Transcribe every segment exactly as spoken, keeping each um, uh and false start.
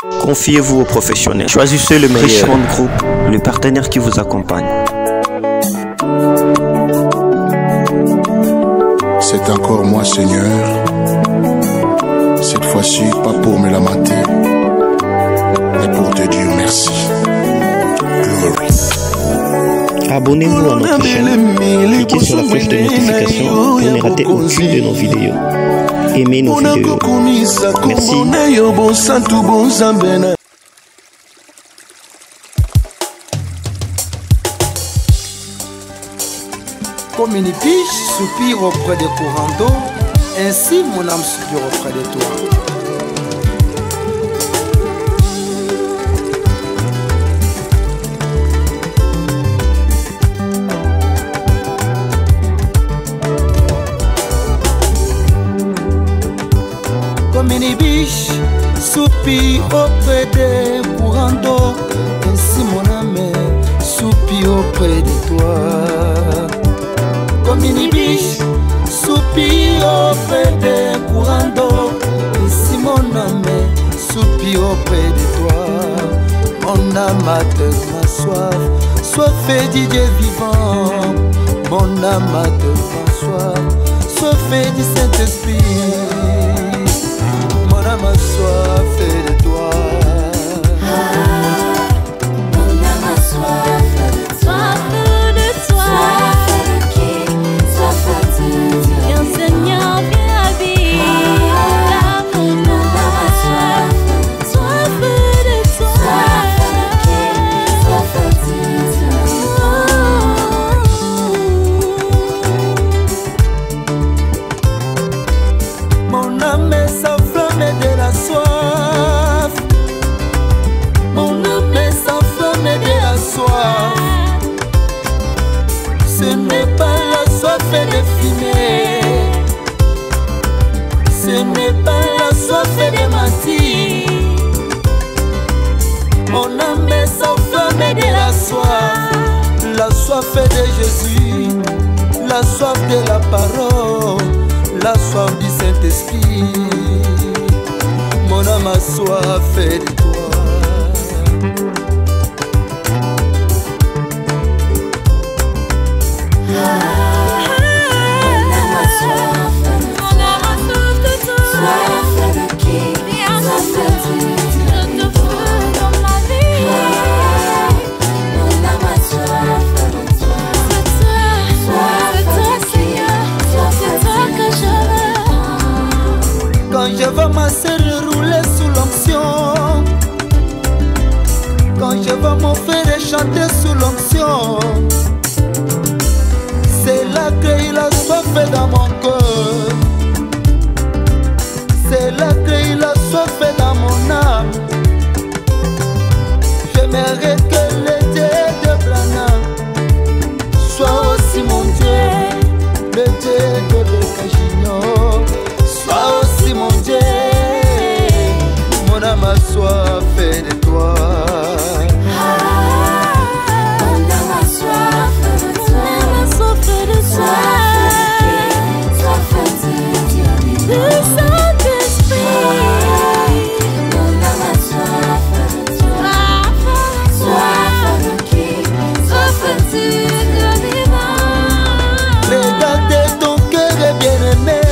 Confiez-vous aux professionnels. Choisissez le meilleur. Richemont Group, le partenaire qui vous accompagne. C'est encore moi, Seigneur. Cette fois-ci, pas pour me lamenter, mais pour te dire merci. Glory. Abonnez-vous à notre chaîne. Cliquez sur la flèche de notification pour ne rater aucune de nos vidéos. Aimez nos vidéos. Merci. Comme une biche soupire auprès des courants d'eau, ainsi mon âme soupire auprès de toi. Comme une biche soupire auprès des courants d'eau, ainsi mon âme soupire auprès de toi. Comme une biche soupire auprès des courants d'eau, ainsi mon âme soupire auprès de toi. Mon âme a tellement soif, soif du Dieu vivant. Mon âme a tellement soif, soif du Saint-Esprit. Mon âme a soif de toi. Mon âme a soif de toi, de toi. Viens Seigneur, viens habiter. Mon âme a soif, soif de toi. Mon âme s'enflamme de la soif. Mon âme s'enflamme de la soif. Ce n'est pas la soif de fumer, ce n'est pas la soif de mentir. Mon âme s'enflamme de la soif, la soif de Jésus, la soif de la parole, la soif du Saint-Esprit. Mon âme a soif de toi. Quand je vois ma sœur rouler sous l'onction, quand je vois mon frère chanter sous l'onction, c'est là qu'il a soif dans mon cœur, c'est là qu'il a soif dans mon âme. J'aimerais que le Dieu de Branham soit aussi mon Dieu, le Dieu de Becajino soit aussi mon Dieu. Mon âme a soif de toi. Mon âme a soif de toi, soif de toi, soif de Dieu, du Saint-Esprit. Mon âme a soif de toi, soif de qui, soif de Dieu vivant. Regardez ton cœur bien-aimé,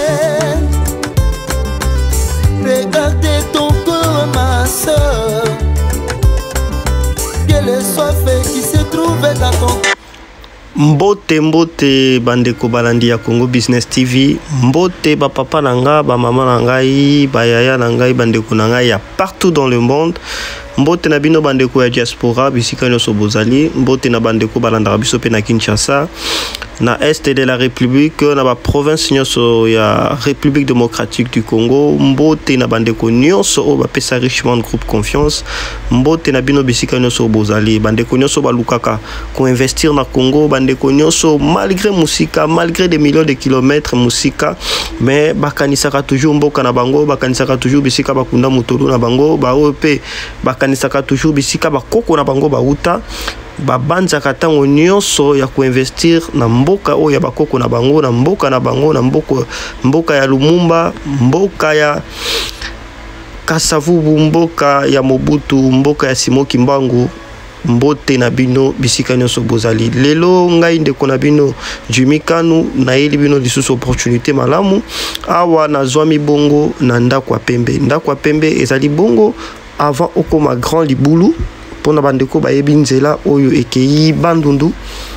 regardez ton cœur ma soeur, quelle est soif qui se trouve dans ton cœur. Mbote mbote bandeko balandi ya Congo Business T V, mbote ba papa nanga, ba mama nangai, ba yaya nangai, bandeko nangai ya partout dans le monde. Mbote na bino bandeko ya diaspora bisika nyoso bozali, mbote na bandeko balanda biso pe na Kinshasa, na est de la République, na ba province nyoso ya République démocratique du Congo, mbote na bandeko nyoso o ba pesa Richemont Group confiance, mbote na bino bisika nyoso bozali, bandeko nyoso balukaka ko investir na Congo, bandeko nyoso malgré musika, malgré des millions de kilomètres musika, mais bakanisaka toujours mboka na bango, bakanisaka toujours bisika bakunda mutulu na bango, ba O P bakanisaka toujours bisika bakoko na bango bauta. Babanzaka tango nyonso ya kuinvestir na mboka o ya bakoko na bango, na mboka na bango, na mboka mboka ya Lumumba, mboka ya Kasavubu mboka ya Mobutu, mboka ya Simon Kimbangu, mbote na bino bisika nyonso bozali. Lelo ngai ndeko na bino Jimmy Kanu na yeli bino lisusu opportunité malamu awa na zwami bongo na ndako ya pembe. Ndako ya pembe ezali bongo avant okoma Grand Libulu pona bandeko bayebi nzela oyo ekei Bandundu.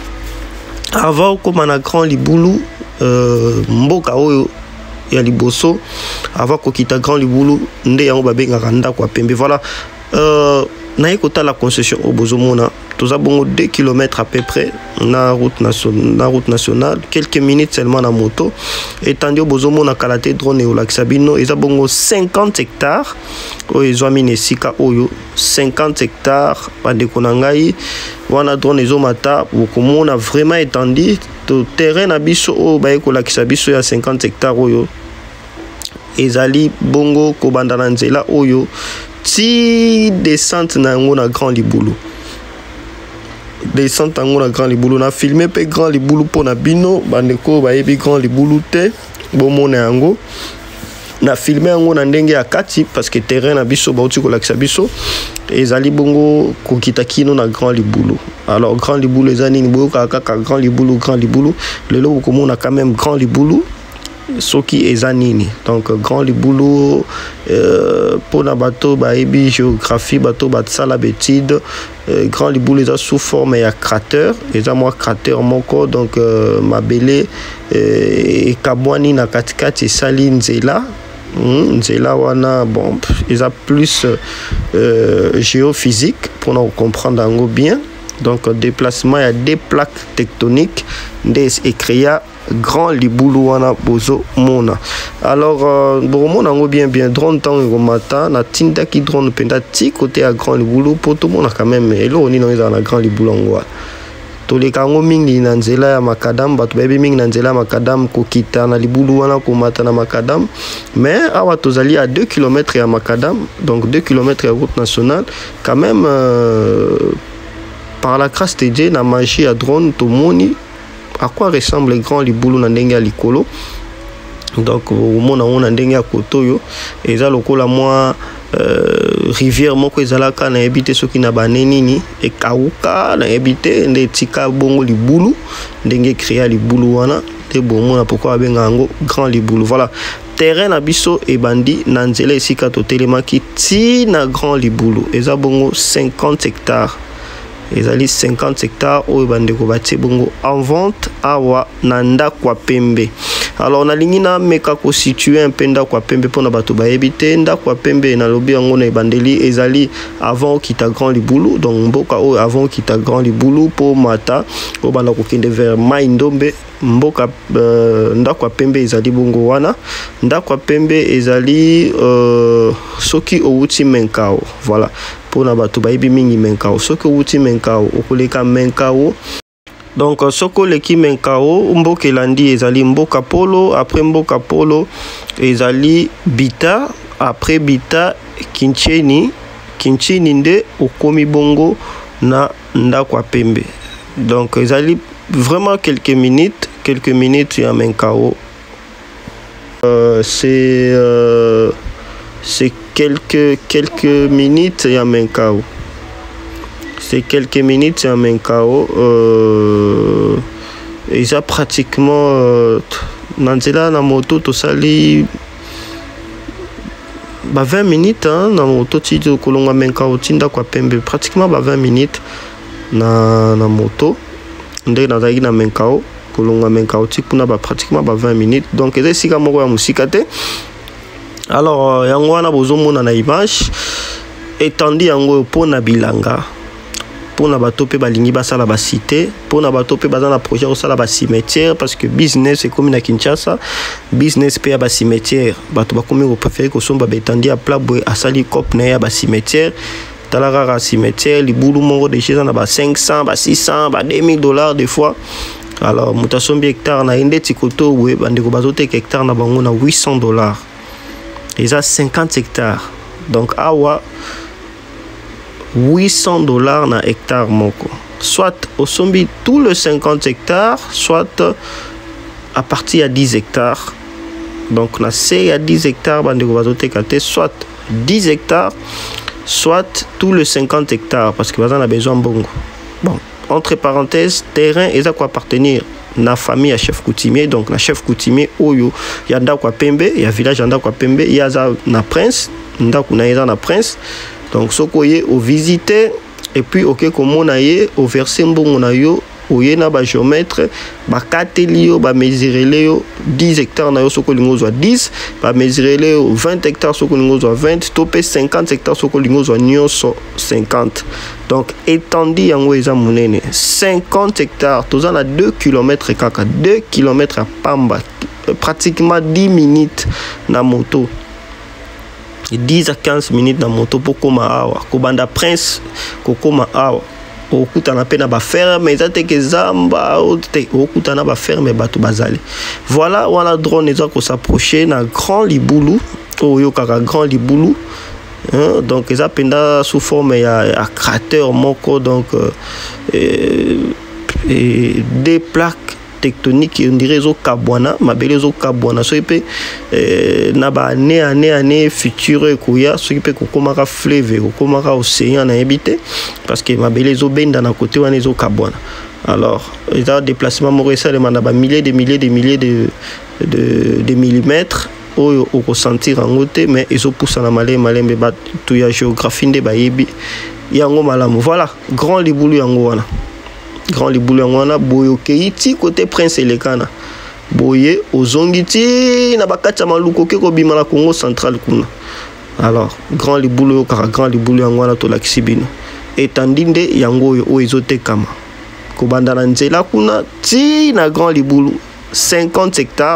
Avant okoma na Grand Libulu euh, mboka oyo ya liboso avant kokita Grand Libulu nde yango babengaka ndako ya pembe. Voilà. Euh, na ekota la concession au bozomona toza bongo deux kilomètres à peu près na route nationale, na route nationale, quelques minutes seulement na moto. Etandi au bozomona kalate drone et olaxabino eza bongo cinquante hectares oyo ezwami nesika oyo cinquante hectares bandeko na ngai wana drone ezomata bokomona vraiment étendu to terrain na biso oyo baye kolakisa biso ya cinquante hectares oyo ezali bongo kobanda na nzela oyo ti descente na yango na Grand Libulu. Descente yango na Grand Libulu na filmer pe Grand Libulu pona bino bandeko bayebi Grand Libulu te bomona yango na filmer yango na ndenge ya kati parce que terrain na biso bauti kolakisa biso ezali bongo kokita kino na Grand Libulu. Alors Grand Libulu ezali ni boyoka kaka Grand Libulu Grand Libulu lelo bokomona quand même Grand Libulu soki ezanini. Donc Grand Libulu euh, pour na bateau baebi géographie bateau batsala betide euh, Grand Libulu eza sous forme ya cratère eza moi cratère moko donc euh, mabele euh, ekabwani na katikati esali nzela mm, nzela wana bon eza plus euh, géophysique pour nous comprendre yango bien. Donc déplacement il y a des plaques tectoniques des écrits Grand Libulu wana bozo mona. Alors euh, bon on bien bien drone temps au matin na tinda qui drone penda ti côté à Grand Libulu pour tout monde quand même et là on est dans la Grand Libulu ngwa. To les kango mingi na nzela ya makadam batu baby mingi na nzela ya makadam kokita na Libulu wana ko mata na makadam mais awa tozali à deux kilomètres ya makadam donc deux kilomètres ya route nationale quand même euh, par la grâce de Dieu na magie à drone to moni à quoi ressemble Grand Libulu na ndenge ya likolo. Donc au mona on ndenge ya kotoyo eza lokola moi euh, rivière moko ezalaka na ebité soki na banenini e kauka na ebité nde tika bongo Libulu ndenge créa Libulu wana te bomona pourquoi benga ngo Grand Libulu. Voilà. Terrain na biso e bandi na nzela esika to telemaki ti na Grand Libulu eza bongo cinquante hectares. Ezali cinquante hectares oyo bandeko batie bongo en vente awa na ndako ya pembe. Alors na lingi na meka ko situer un peu ndako ya pembe pona bato bayebi te ndako ya pembe na lobi yango na ebandeli ezali avant kita Grand Libulu donc mboka oyo avant kita Grand Libulu po mata o banda ko kende vers Mai Ndombe mboka uh, ndako ya pembe ezali bongo wana ndako ya pembe ezali uh, soki outi Menkao. Voilà. Pour na bato bayebi mingi Menkao soki outi Menkao okoleka Menkao donc soko leki Menkao mboka elandi ezali mboka polo après mboka polo ezali Bita après Bita Kincheni Kincheni nde okomi bongo na ndako ya pembe. Donc ezali vraiment quelques minutes quelques minutes ya Menkao euh, c'est euh, c'est quelques quelques minutes ya Menkao. C'est quelques minutes ya Menkao euh et ça pratiquement euh, nanzela na moto to sali ba vingt minutes hein, na moto ti kolonga Menkao tinda kwa pembe pratiquement ba vingt minutes na na moto nde na zaki na Menkao kolonga Menkao ti kuna ba pratiquement ba vingt minutes donc eza sika moko ya musika te. Alors yango wana bozomona na image étendue yango pona bilanga pona bato pe balingi basala ba cité pona bato pe bazana projet osala ba cimetière parce que business c'est comme na Kinshasa business pe ya ba cimetière bato bakomi ko préférer ko somba ba étendue à plat boy asali cop na ya ba cimetière talara cimetière Libulu mongo de chez na ba cinq cents ba six cents ba deux mille dollars des fois. Alors mutasombi hectare na inde tikoto we bandeko bazote hectare na bango na huit cents dollars. Ils ont cinquante hectares. Donc, awa huit cents dollars na hectare moko. Soit au sombi tout le cinquante hectares, soit à partir de dix hectares. Donc, na c'est à dix hectares, bande de soit dix hectares, soit tout le cinquante hectares, parce que vous avez besoin de bongo. Bon, entre parenthèses, terrain, et ça quoi appartenir na famille à chef coutumier, donc la chef coutumier, oyo, y a ndako pembe, y a village ndako pembe, y a na prince, ndako na yeza na prince, donc ce qu'on y au visiter, et puis ok, comme on a y au verser mbongo na yo, oye na ba géomètre ba kateli yo ba mesurer yo dix hectares na yo soko lingo zo dix ba mesurer yo vingt hectares soko lingo zo vingt topé cinquante hectares soko lingo zo nyonso cinquante. Donc étendue yango eza munene cinquante hectares toza na deux kilomètres kaka deux kilomètres à pamba, pratiquement dix minutes na moto, dix à quinze minutes na moto pour koma awa ko banda prince ko koma awa okutana pe na ba ferme eza te ke zamba te okutana ba ferme bato bazali. Voilà, wana drone eza ko s'approcher na Grand Libulu oyo kaka Grand Libulu, hein, donc eza penda sous forme ya, ya cratère moko, donc euh, et, et des plaques tectonique on dirait zo kabwana mabele zo kabwana so ipe eh, na ba année année année future ekoya so ipe kokoma ka fleuve kokoma ka océan na habité parce que mabele zo benda na côté wana zo kabwana. Alors il y a déplacement moko ça demande ba milliers de milliers de milliers de de, de millimètres oyo okosentir yango te, mais ezo poussa na malé malembe ba tu ya géographie nde ba yebi yango malamu. Voilà, Grand Libulu yango wana. Grand Libulu wana boyo keiti côté Prince Elekana boye ozongiti na bakata maluko ke ko bima la Congo central kuna. Alors Grand Libulu kaka Grand Libulu wana to lakisibino etandinde yango o ezote kama ko banda na nzela kuna ti na Grand Libulu cinquante hectares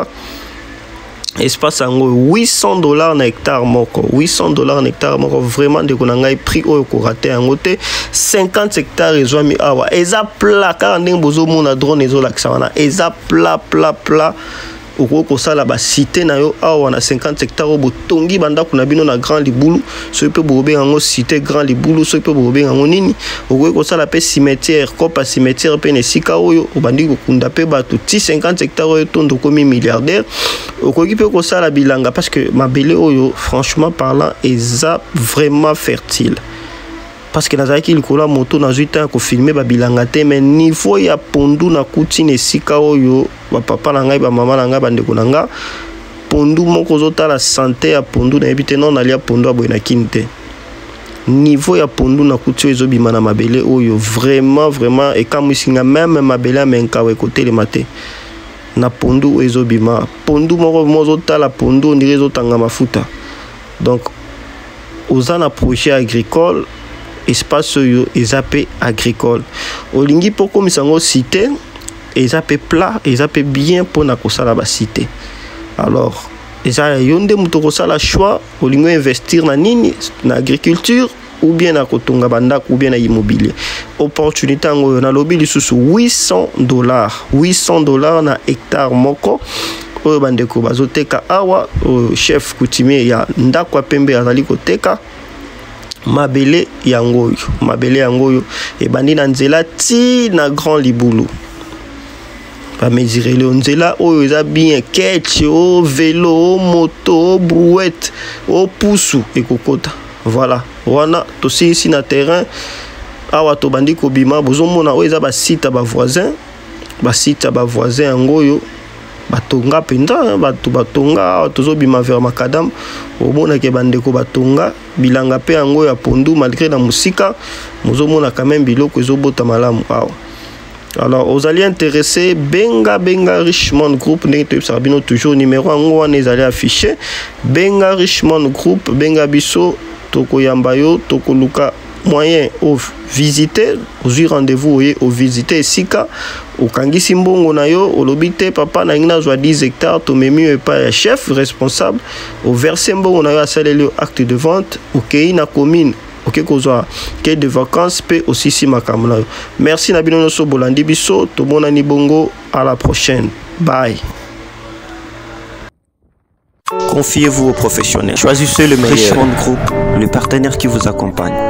espace yango huit cents dollars na hectare moko, huit cents dollars na hectare moko, vraiment de konanga prix oyo ko raté yango te. cinquante hectares ezwami awa eza plat car ndenge bozo mona drone ezo lakisa wana eza plat plat plat oko ko sala ba cité na yo awa na cinquante hectares bo tongi banda kuna bino na Grand Libulu so pe bobe yango cité Grand Libulu so pe bobe yango nini oko ko sala pe cimetière kopa cimetière pe ne sika oyo obandi ko kunda pe bato ti cinquante hectares oyo tondo komi milliardaire oko ki pe ko sala bilanga parce que mabele oyo franchement parlant eza vraiment fertile. Parce que nazaki likola moto na zuita ko filmer ba bilanga te, mais niveau ya pondu na kutine sika oyo ba papa na ngai ba mama na ngai ba ndeko na nga pondu moko zota la santé ya pondu na ebite non alia pondu aboy na kinte niveau ya pondu na kutio ezo bima na mabele oyo vraiment vraiment et quand musinga même mabele amenka we côté le matin na pondu ezo bima pondu moko mozo tala pondu on dirait zotanga mafuta. Donc ozana projet agricole espace yo ezapé agricole olingi poko misango cité ezapé plat ezapé bien pour na kosala ba cité. Alors eza yonde muto kosala choix olingo investir na nini na agriculture ou bien na kotonga bandako ou bien na immobilier. Opportunité ngo na lobi lisusu huit cents dollars huit cents dollars na hectare moko oyo bandeko bazoteka awa chef coutumier ya ndako pembe azali koteka mabele yango mabele yango e bandi na nzela ti na Grand Libulu ba mesurer le nzela oyo eza bien ketch o vélo o moto o brouette o pusu e kokota. Voilà, wana to si ici na terrain awa to bandi ko bima bozomona oyo eza ba site ba voisin ba site ba voisin yango yo batonga penda bato batonga tozo bima vers makadam omona ke bandeko batonga bilanga pe yango ya pondu malgré na musika mozomona quand même biloko ezobota malamu awa. Alors aux alliés intéressés benga benga Richmond Group ndenge sabino toujours numéro yango wana ezali affiché benga Richmond Group benga biso toko yambayo toko luka moyen au visiter au rendez-vous au visiter sika au kangisi mbongo na yo olobite papa na ngina zwa dix hectares to memi e pa ya chef responsable au verser mbongo na yo asaleli acte de vente au kei na commune OK kozwa ke de vacances pe aussi si makamla. Merci na bino so bolandi biso to bonani bongo, à la prochaine. Bye. Confiez-vous aux professionnels. Choisissez le meilleur. Richmond Group, le partenaire qui vous accompagne.